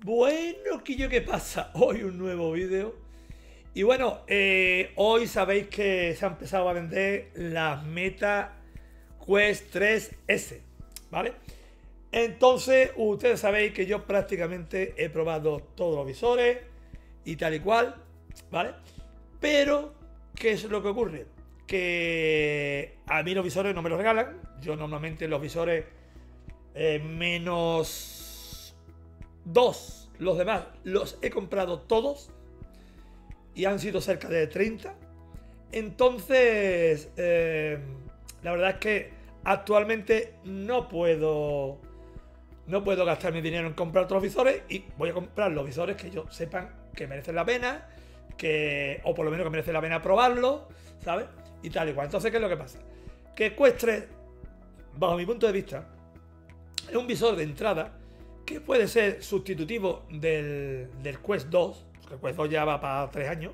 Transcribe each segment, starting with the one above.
Bueno, Quillo, ¿qué pasa? Hoy un nuevo vídeo. Y bueno, hoy sabéis que se ha empezado a vender las Meta Quest 3S, ¿vale? Entonces, ustedes sabéis que yo prácticamente he probado todos los visores y tal y cual, ¿vale? Pero, ¿qué es lo que ocurre? Que a mí los visores no me los regalan. Yo normalmente los visores menos dos, los demás los he comprado todos y han sido cerca de 30. Entonces, la verdad es que actualmente no puedo gastar mi dinero en comprar otros visores y voy a comprar los visores que yo sepan que merecen la pena, o por lo menos que merece la pena probarlo, ¿sabes? Y tal y cual. Entonces, ¿qué es lo que pasa? Que Quest 3, bajo mi punto de vista, es un visor de entrada que puede ser sustitutivo del Quest 2, porque el Quest 2 ya va para 3 años,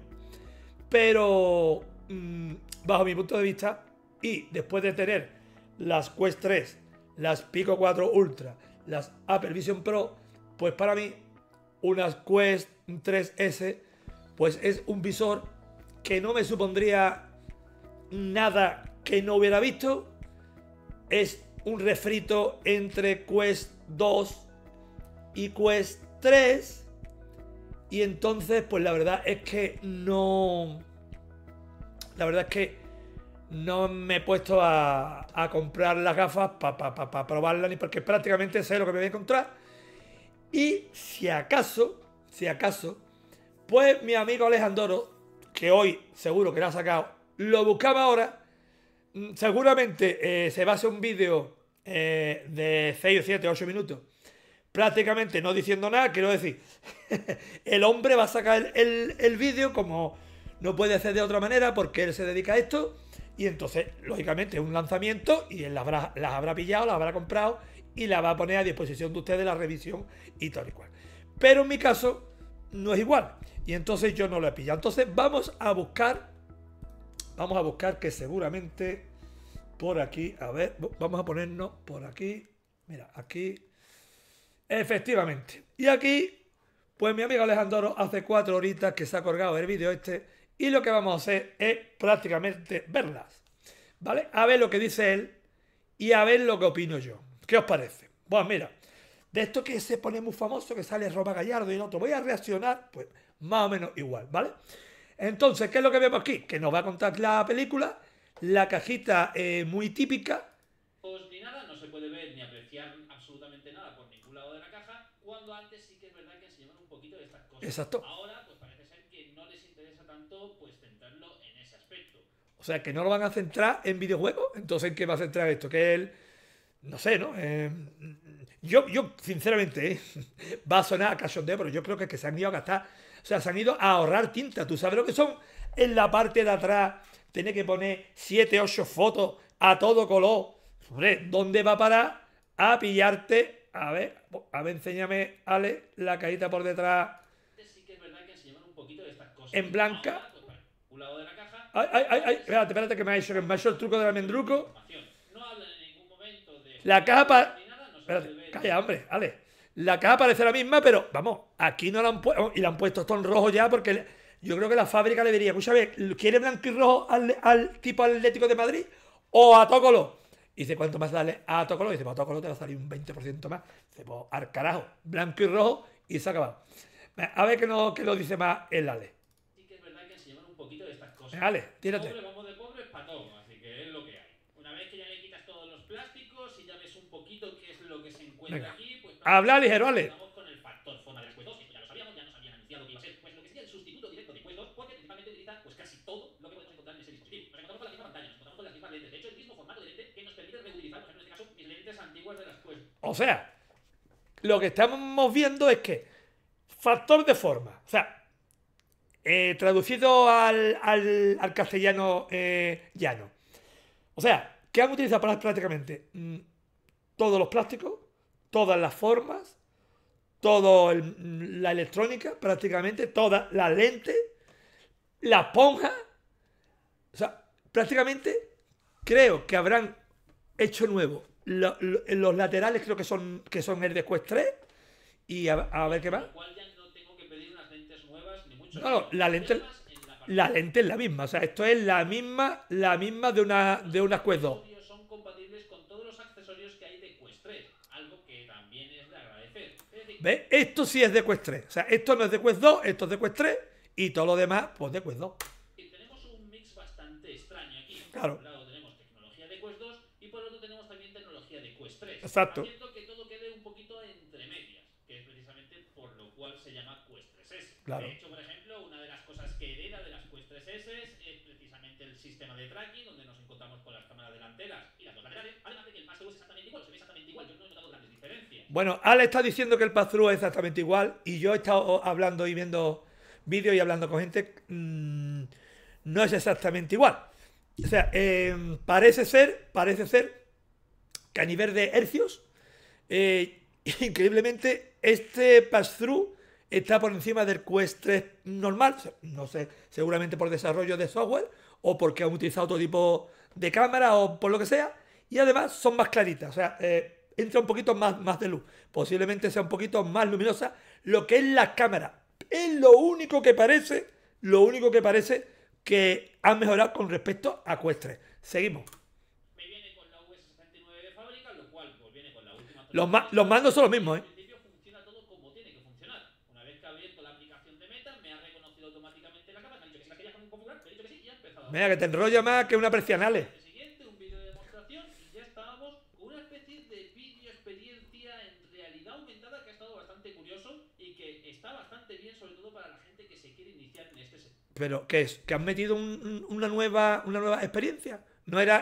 pero bajo mi punto de vista, y después de tener las Quest 3, las Pico 4 Ultra, las Apple Vision Pro, pues para mí unas Quest 3S pues es un visor que no me supondría nada que no hubiera visto. Es un refrito entre Quest 2 y Quest 3. Y entonces, pues la verdad es que no. La verdad es que no me he puesto a comprar las gafas para probarlas, ni porque prácticamente sé lo que me voy a encontrar. Y si acaso, pues mi amigo Alejandro, que hoy seguro que lo ha sacado, lo buscaba ahora. Seguramente se va a hacer un vídeo de 6, 7, 8 minutos, prácticamente no diciendo nada. Quiero decir, el hombre va a sacar el vídeo como no puede hacer de otra manera porque él se dedica a esto. Y entonces, lógicamente, es un lanzamiento y él las habrá pillado, las habrá comprado y la va a poner a disposición de ustedes la revisión y tal y cual. Pero en mi caso, no es igual. Y entonces yo no lo he pillado. Entonces vamos a buscar que seguramente por aquí, a ver, vamos a ponernos por aquí. Mira, aquí. Efectivamente. Y aquí, pues mi amigo Alejandro hace 4 horitas que se ha colgado el vídeo este. Y lo que vamos a hacer es prácticamente verlas, ¿vale? A ver lo que dice él y a ver lo que opino yo. ¿Qué os parece? Pues mira, de esto que se pone muy famoso, que sale Roma Gallardo y el otro, voy a reaccionar, pues más o menos igual, ¿vale? Entonces, ¿qué es lo que vemos aquí? Que nos va a contar la película, la cajita muy típica. Ni nada, no se puede ver ni apreciar absolutamente nada por ningún lado de la caja, cuando antes sí que es verdad que enseñaban un poquito de estas cosas. Exacto. Ahora, pues parece ser que no les interesa tanto pues centrarlo en ese aspecto. O sea, que no lo van a centrar en videojuegos. Entonces, ¿en qué va a centrar esto? Que él, no sé, ¿no? Yo sinceramente, va a sonar a cachondeo, pero yo creo que se han ido a gastar, o sea, se han ido a ahorrar tinta. ¿Tú sabes lo que son? En la parte de atrás, tener que poner 7, 8 fotos a todo color. Hombre, ¿dónde va a parar a pillarte? A ver, enséñame, Ale, la cajita por detrás Antes sí que es verdad que enseñaban un poquito de estas cosas. en blanca. Ahora, pues vale, un lado de la caja. Ay, ay, ay, ay, espérate, que me ha hecho el truco del almendruco. No hablan en ningún momento de La caja para. ni nada, no se Espérate, puede ver. calla, hombre, Ale. La caja parece la misma, pero vamos, aquí no la han puesto. Y la han puesto esto en rojo ya, porque yo creo que la fábrica le diría, escucha, ¿quiere blanco y rojo al tipo Atlético de Madrid o a Tócolo? Y dice, ¿cuánto más dale a Tócolo? Y dice, pues a Tócolo te va a salir un 20% más. Dice, pues al carajo, blanco y rojo y se ha acabado. A ver qué lo dice más el Ale. Sí que es verdad que enseñaban un poquito de estas cosas. Ale, tírate. Pobre, vamos de pobres para todo, así que es lo que hay. Una vez que ya le quitas todos los plásticos y ya ves un poquito qué es lo que se encuentra Venga. aquí, pues Habla ligero, Ale. vamos con el factor forma de las Quest 2, esto ya lo sabíamos, ya nos habían anunciado que iba a ser pues lo que sería el sustituto directo de Quest 2, porque principalmente utiliza pues casi todo lo que podemos encontrar en ese dispositivo. Nos encontramos con la misma pantalla, nos encontramos con las mismas lentes, de hecho el mismo formato de lente que nos permite reutilizar, por ejemplo en este caso, mis lentes antiguas de las Quest. O sea, lo que estamos viendo es que factor de forma, o sea, traducido al castellano llano. O sea, que han utilizado prácticamente todos los plásticos, todas las formas, toda la electrónica, prácticamente, todas las lentes, la esponja. O sea, prácticamente creo que habrán hecho nuevo los laterales, creo que son el de Quest 3, y a ver qué Con más. lo cual ya no tengo que pedir unas lentes nuevas, ni mucho No, menos. la lente, Problemas en la la pantalla. lente es la misma. O sea, esto es la misma de una Quest 2. Accesorios son compatibles con todos los accesorios que hay de Quest 3, algo que también es de agradecer. Es decir, ¿Ves? Esto sí es de Quest 3. O sea, esto no es de Quest 2, esto es de Quest 3 y todo lo demás, pues de Quest 2. tenemos un mix bastante extraño aquí. Claro. Por un lado tenemos tecnología de Quest 2 y por el otro tenemos también tecnología de Quest 3. Exacto. Haciendo que todo quede un poquito entre medias, que es precisamente por lo cual se llama Quest 3S. Claro. De hecho, por ejemplo, una de las cosas que hereda de las Quest 3S es precisamente el sistema de tracking, donde nos encontramos con las cámaras delanteras y las dos laterales, además de que el pass-through es exactamente igual, se ve exactamente igual, yo no he notado grandes diferencias. Bueno, Ale está diciendo que el pass-through es exactamente igual y yo he estado hablando y viendo vídeos y hablando con gente. No es exactamente igual. O sea, parece ser que a nivel de hercios, increíblemente, este pass-through está por encima del Quest 3 normal. No sé, seguramente por desarrollo de software o porque han utilizado otro tipo de cámara o por lo que sea. Y además son más claritas. O sea, entra un poquito más de luz. Posiblemente sea un poquito más luminosa. Lo que es la cámara. Es lo único que parece que han mejorado con respecto a Quest 3. Seguimos. Me viene con la US69 de fábrica, lo cual pues viene con la última. Los mandos son los mismos, En principio funciona todo como tiene que funcionar. Una vez que he abierto la aplicación de Meta, me ha reconocido automáticamente la cámara, me ha dicho que si la quería configurar, me ha dicho que sí y ha empezado. Mira, que te enrolla más que una persianale. Siguiente, un vídeo de demostración y ya estábamos con una especie de vídeo experiencia en realidad aumentada que ha estado bastante curioso y que está bastante bien, sobre todo para la gente que se quiere iniciar en este sector. ¿Pero qué es? ¿Que han metido una nueva experiencia? ¿No era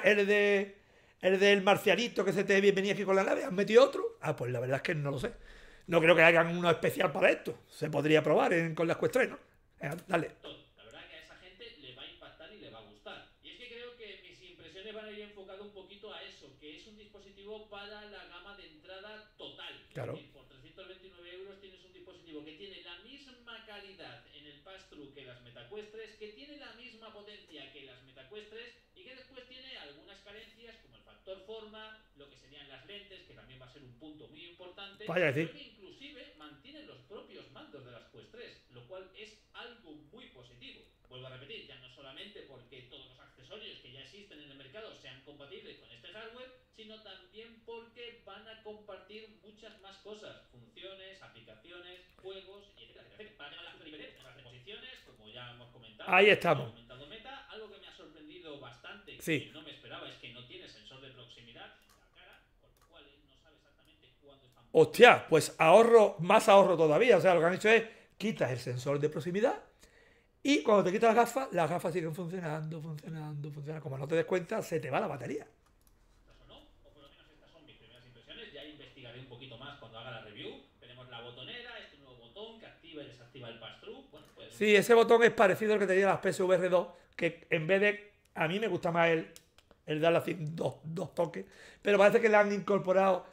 el del marcianito que se te venía aquí con la nave? ¿Han metido otro? Ah, pues la verdad es que no lo sé. No creo que hagan uno especial para esto. Se podría probar con las Quest 3, ¿no? Dale. La verdad que a esa gente le va a impactar y le va a gustar. Y es que creo que mis impresiones van a ir enfocadas un poquito a eso, que es un dispositivo para la gama de entrada total. Claro. Es decir, por 329 euros tienes un dispositivo que tiene la misma calidad en el pass-through que las MetaQuest 3, que tiene la misma potencia que las MetaQuest 3 y que después tiene algunas carencias como el factor forma, lo que serían las lentes, que también va a ser un punto muy importante, Vaya a decir. pero que inclusive mantienen los propios mandos de las Quest 3, lo cual es algo muy positivo. Vuelvo a repetir, ya no solamente porque todos los accesorios que ya existen en el mercado sean compatibles con este hardware, sino también porque van a compartir muchas más cosas, funciones, aplicaciones, juegos, y etcétera, etcétera. Para tener las cosas diferentes, las reposiciones, como ya hemos comentado, Ahí estamos. ha aumentado Meta. Algo que me ha sorprendido bastante, Sí. que no me esperaba, es que no tiene sensor de proximidad en la cara, con lo cual él no sabe exactamente cuándo están. Hostia, pues más ahorro todavía. O sea, lo que han hecho es quitas el sensor de proximidad y cuando te quitas las gafas siguen funcionando. Como no te des cuenta, se te va la batería. O no, o por lo menos estas son mis primeras impresiones. Ya investigaré un poquito más cuando haga la review. Tenemos la botonera, este nuevo botón que activa y desactiva el pass-through. Bueno, pues Sí, ese botón es parecido al que tenía las PSVR 2, que en vez de... A mí me gusta más el darle así dos toques, pero parece que le han incorporado,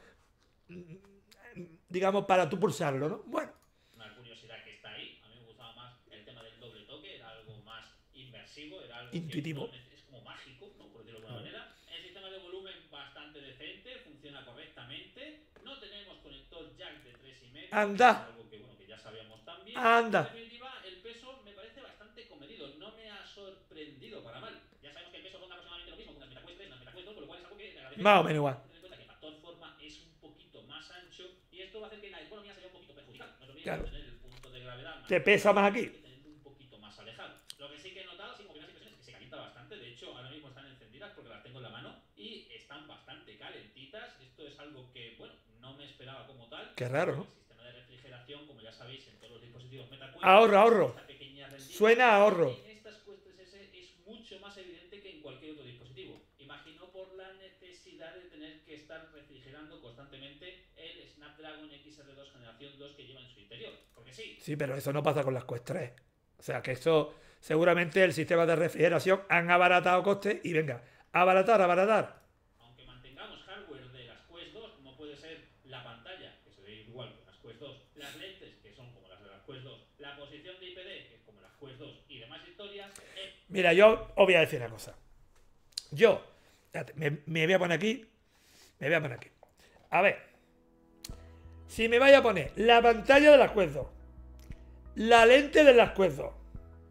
digamos, para tú pulsarlo, ¿no? Bueno, una curiosidad que está ahí. A mí me gustaba más el tema del doble toque, era algo más inmersivo, era algo intuitivo. que es como mágico, ¿no? Por decirlo de alguna manera. El sistema de volumen bastante decente, funciona correctamente. No tenemos conector jack de 3,5. Anda. Algo que, bueno, que ya sabíamos también. Anda. En definitiva, el peso me parece bastante comedido. No me ha sorprendido para mal. Ya sabemos que el peso ronda aproximadamente lo mismo que unas MetaQuest 3, unas MetaQuest 2, por lo cual es algo que le agradece. Más o menos igual. Ten en cuenta que el factor forma es un poquito más ancho y esto va a hacer que la economía se vea un poquito perjudicada. No es lo mismo Claro. tener el punto de gravedad más Te pesa más aquí. que tenerlo un poquito más alejado. Lo que sí que he notado, sí, como primeras impresiones, es que se calienta bastante. De hecho, ahora mismo están encendidas porque las tengo en la mano y están bastante calentitas. Esto es algo que, bueno, no me esperaba como tal. Qué raro, ¿no? El sistema de refrigeración, como ya sabéis, en todos los dispositivos MetaQuest, Ahorro. esta pequeña rendija, Suena a ahorro. en estas Quest 3S es mucho más evidente que en cualquier otro dispositivo. Imagino por la necesidad de tener que estar refrigerando constantemente el Snapdragon XR2 generación 2 que lleva en su interior. Porque sí. Sí, pero eso no pasa con las Quest 3. O sea, que eso seguramente el sistema de refrigeración han abaratado costes y venga, abaratar. Aunque mantengamos hardware de las Quest 2, como puede ser la pantalla, que se ve igual que las Quest 2, las lentes, que son como las de las Quest 2, la posición de IPD, que es como las Quest 2, y demás historias. Mira, yo os voy a decir una cosa. Yo, espérate, me voy a poner aquí. A ver. Si me vaya a poner la pantalla de la Quest 2, la lente de la Quest 2,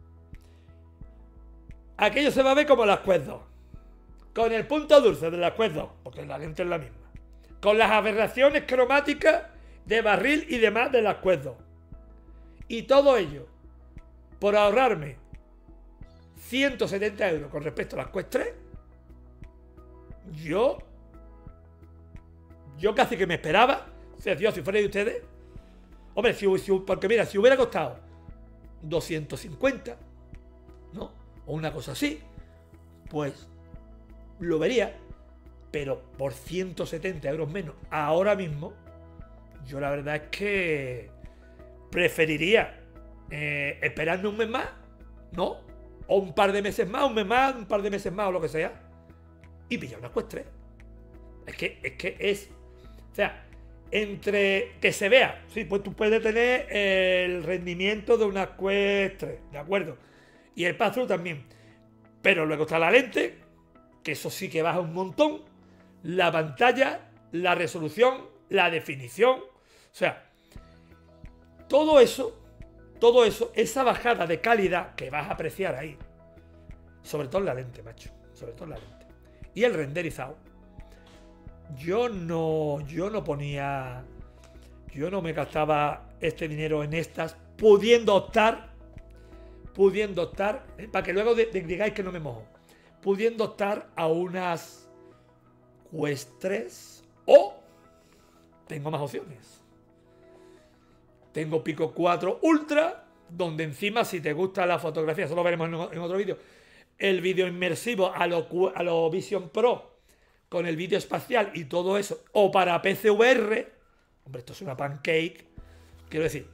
aquello se va a ver como la Quest 2, con el punto dulce de la Quest 2, porque la lente es la misma, con las aberraciones cromáticas de barril y demás de la Quest 2, y todo ello por ahorrarme 170 euros con respecto a las Quest 3, yo casi que me esperaba, o sea, yo, si fuera de ustedes, hombre, porque mira, si hubiera costado 250, ¿no? O una cosa así, pues lo vería, pero por 170 euros menos ahora mismo, yo la verdad es que preferiría esperarme un mes más, ¿no? O un par de meses más, un mes más, un par de meses más o lo que sea, y pillar una Quest 3. Es que es, o sea, entre que se vea, sí, pues tú puedes tener el rendimiento de una Quest 3, ¿de acuerdo? Y el pass-through también. Pero luego está la lente, que eso sí que baja un montón, la pantalla, la resolución, la definición, o sea, todo eso, esa bajada de calidad que vas a apreciar ahí, sobre todo en la lente, macho, sobre todo en la lente. Y el renderizado, yo no me gastaba este dinero en estas, pudiendo optar, para que luego digáis que no me mojo, pudiendo optar a unas Quest 3 o tengo más opciones. Tengo Pico 4 Ultra, donde encima, si te gusta la fotografía, eso lo veremos en otro vídeo, el vídeo inmersivo a lo Vision Pro, con el vídeo espacial y todo eso, o para PCVR, hombre, esto es una pancake, quiero decir,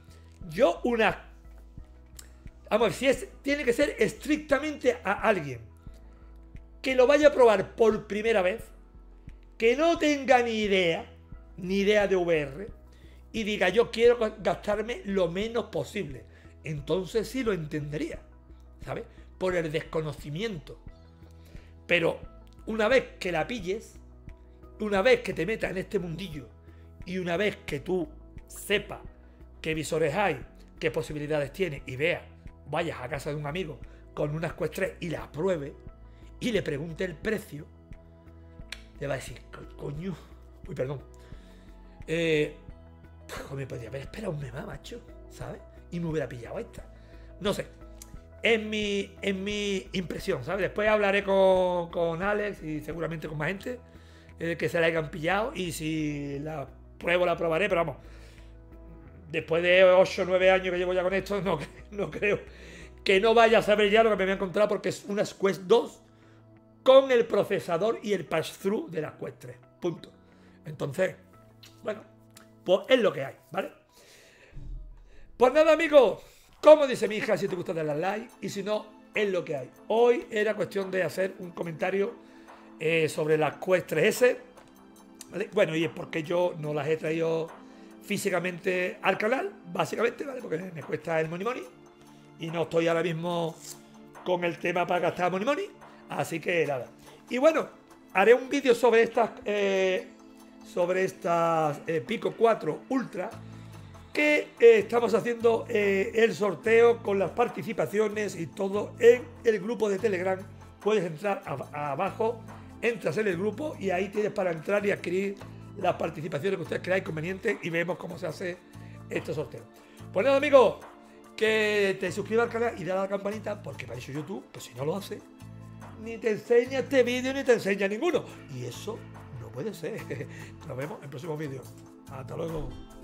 vamos, tiene que ser estrictamente a alguien que lo vaya a probar por primera vez, que no tenga ni idea de VR, y diga, yo quiero gastarme lo menos posible. Entonces sí lo entendería, ¿sabes? Por el desconocimiento. Pero una vez que la pilles, una vez que te metas en este mundillo, y una vez que tú sepas qué visores hay, qué posibilidades tiene, y veas, vayas a casa de un amigo con unas Quest 3 y la pruebe, y le pregunte el precio, le va a decir, coño, uy, perdón, me podría haber esperado un mes más, macho, ¿sabes? Y me hubiera pillado esta. No sé, es mi impresión, ¿sabes? Después hablaré con Alex y seguramente con más gente que se la hayan pillado, y si la pruebo, la probaré, pero vamos, después de 8 o 9 años que llevo ya con esto, no creo que no vaya a saber ya lo que me voy a encontrar, porque es unas Quest 2 con el procesador y el pass-through de las Quest 3. Punto. Entonces, bueno, pues es lo que hay, ¿vale? Pues nada, amigos, como dice mi hija, si te gusta darle al like, y si no, es lo que hay. Hoy era cuestión de hacer un comentario sobre las Quest 3S, ¿vale? Bueno, y es porque yo no las he traído físicamente al canal, básicamente, ¿vale? Porque me cuesta el money, y no estoy ahora mismo con el tema para gastar money, así que nada. Y bueno, haré un vídeo sobre estas Pico 4 Ultra, que estamos haciendo el sorteo con las participaciones y todo en el grupo de Telegram. Puedes entrar abajo, entras en el grupo y ahí tienes para entrar y adquirir las participaciones que ustedes creáis convenientes, y vemos cómo se hace este sorteo. Pues nada, amigos, que te suscribas al canal y dale a la campanita, porque para eso YouTube, que si no lo hace, ni te enseña este vídeo ni te enseña ninguno, y eso no puede ser. Nos vemos en el próximo vídeo. Hasta luego.